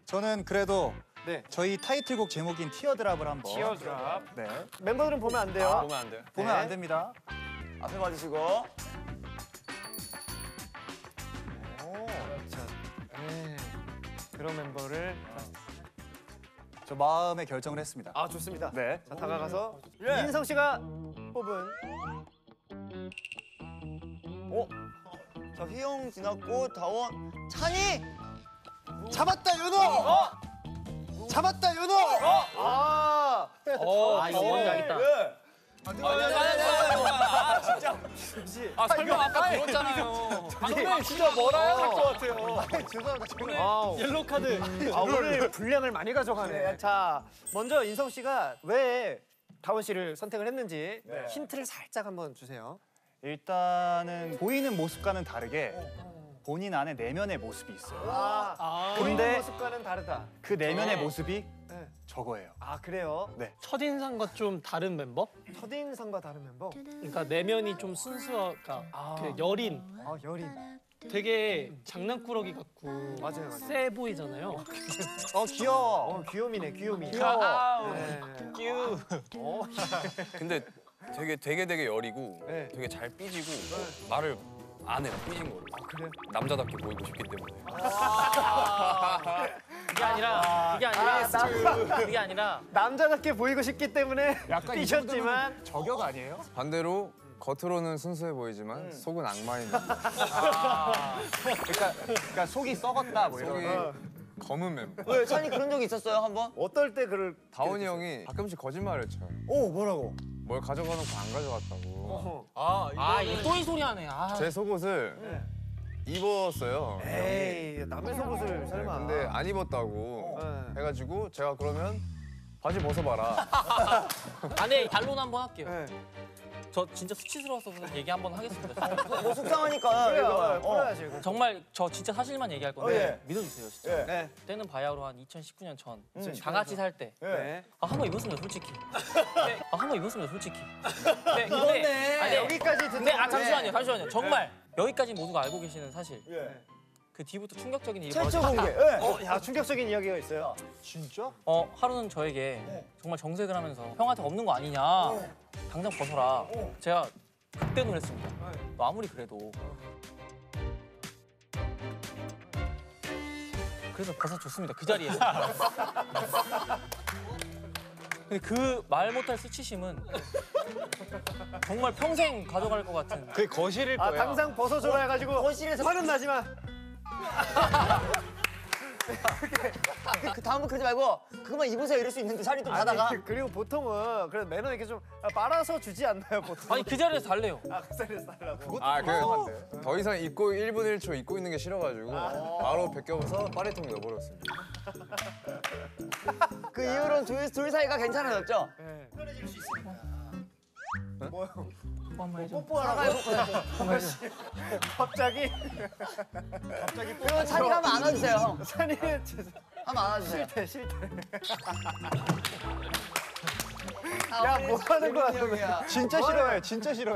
저는 그래도 네. 저희 타이틀곡 제목인 티어드랍을 한번. 티어드랍. 네. 멤버들은 보면 안 돼요. 보면 안 돼요. 보면 네. 안 됩니다. 앞에 봐주시고. 자, 네. 그런 멤버를. 저 마음의 결정을 했습니다. 아, 좋습니다. 네. 자, 다가가서 예. 인성 씨가 뽑은. 자, 휘영 지났고 다원 찬이. 잡았다 윤호! 잡았다 윤호! 아, 이거 뭔지 알겠다. 아, 진짜. 아, 설마 아까 들었잖아요. 방금 진짜 뭐라요? 것 같아요. 죄송합니다. 옐로우 카드. 오늘 분량을 많이 가져가네. 자, 먼저 인성 씨가 왜 다원 씨를 선택을 했는지 힌트를 살짝 한번 주세요. 일단은 보이는 모습과는 다르게 본인 안에 내면의 모습이 있어요. 보이는 근데 모습과는 다르다. 그 내면의 모습이 네. 저거예요. 아, 그래요? 네. 첫인상과 좀 다른 멤버? 첫인상과 다른 멤버? 그러니까 내면이 좀 순수하가 그 여린. 아, 여린. 되게 장난꾸러기 같고 맞아요. 세 보이잖아요. 귀여워. 귀요미네, 귀요미. 아우. 네. 끼우. 근데 되게 여리고 네. 되게 잘 삐지고 말을 안 해요. 삐진 거를. 그래요? 남자답게 보이고 싶기 때문에. 그게 아니라 남자답게 보이고 싶기 때문에 약간 삐졌지만 저격 아니에요? 반대로 겉으로는 순수해 보이지만 속은 악마인 그러니까 속이 썩었다 뭐 속이 이런. 검은 멤버. 왜 찬이 그런 적 있었어요 한번? 어떨 때 그를 다원이 형이 가끔씩 거짓말을 쳐요. 오 뭐라고? 뭘 가져가놓고 안 가져갔다고. 이거 또이 소리 하네. 제 속옷을 입었어요. 에이, 남의 속옷을 설마. 근데 안 입었다고 네. 해가지고 제가 그러면 바지 벗어봐라. 아니 반론 한번 할게요. 네. 저 진짜 수치스러워서 얘기 한번 하겠습니다. 뭐 속상하니까 그래요. 풀어야지. 이거. 정말 저 진짜 사실만 얘기할 건데 예. 믿어주세요 진짜. 네. 때는 바야흐로 한 2019년 전. 다 같이 살 때. 네. 한번 입었습니다 솔직히. 한번 입었습니다 솔직히. 네, 입었네. 아니, 여기까지 듣는 근데 잠시만요. 정말 여기까지 모두가 알고 계시는 사실. 예. 그 뒤부터 충격적인 일이 최초 벌어졌어요. 공개. 예. 야, 충격적인 이야기가 있어요. 진짜? 하루는 저에게 정말 정색을 하면서 형한테 없는 거 아니냐. 당장 벗어라. 제가 그때 놀랐습니다. 너 아무리 그래도. 그래서 벗어줬습니다. 그 자리에서. 근데 그 말 못할 수치심은 정말 평생 가져갈 것 같은. 그게 거실일 거야. 당장 벗어줘라 해가지고 거실에서 화는 나지만. 그 다음은 그러지 말고 그것만 입으세요 이럴 수 있는데 찬이 또 가다가. 그리고 보통은 그래도 매너 있게 좀 빨아서 주지 않나요, 보통? 아니 그 자리에서 달래요. 그 자리에서 달라고. 더 이상 입고 1분 1초 입고 있는 게 싫어가지고 바로 벗겨서 빨래통에 넣어버렸습니다. 그 이후로는 둘 사이가 괜찮아졌죠? 네. 한번 해줘. 뽀뽀하라고. 갑자기 그러면 찬이가 한번 안아주세요 형. 찬이는 한번 안아주세요. 싫대. 야, 뭐 하는 거야, 그러면. 진짜 싫어해. 진짜 싫어해.